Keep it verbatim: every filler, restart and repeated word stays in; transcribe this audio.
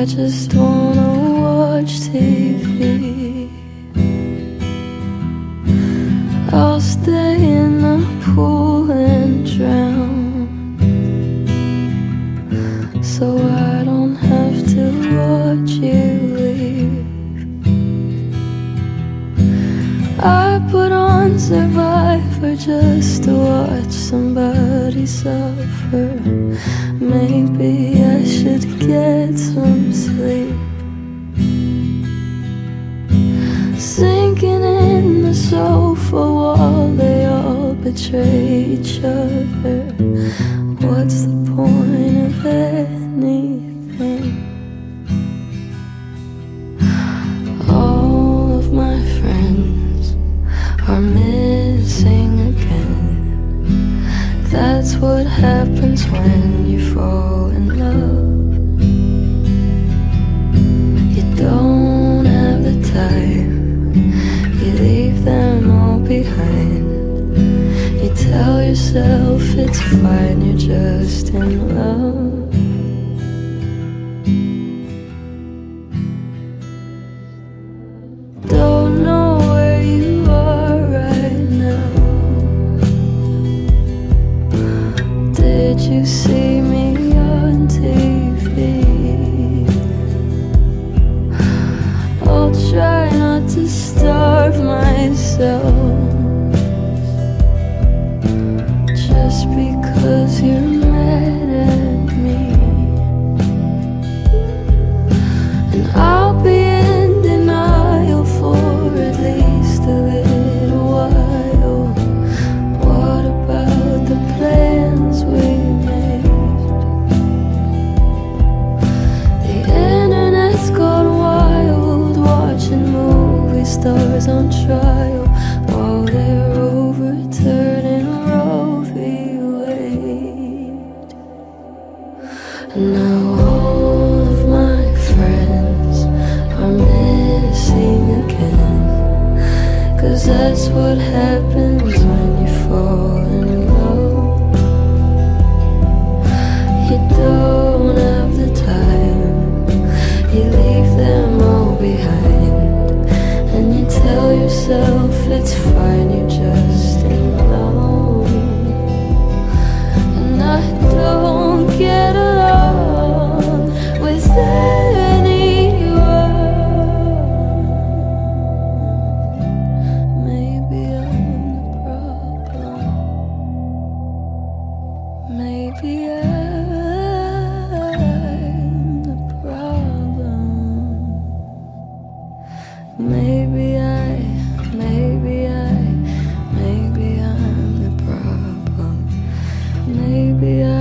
I just wanna watch T V. I'll stay in the pool and drown, so I don't have to watch you leave. I put on Survivor just to watch somebody suffer. Maybe I should get some sleep. Sinking in the sofa while they all betray each other. What's the point of anything? All of my friends are missing again. That's what happens when you fall in love. You don't have the time, you leave them all behind. You tell yourself it's fine, you're just in love. Don't know where you are right now. Did you see me on T V? I'll try not to starve myself just because you're mad at me. And I'll be in denial for at least a little while. What about the plans we made? The internet's gone wild, watching movie stars on trial while they're overturning Roe v. Wade. And now all of my friends are missing again, 'cause that's what happens when you fall in love. You don't have the time, you leave them all behind, and you tell yourself it's fine, you're just in love. And I don't get along with anyone. Maybe I'm the problem. Maybe I'm the problem. Maybe I, maybe I, maybe I'm the problem. Maybe I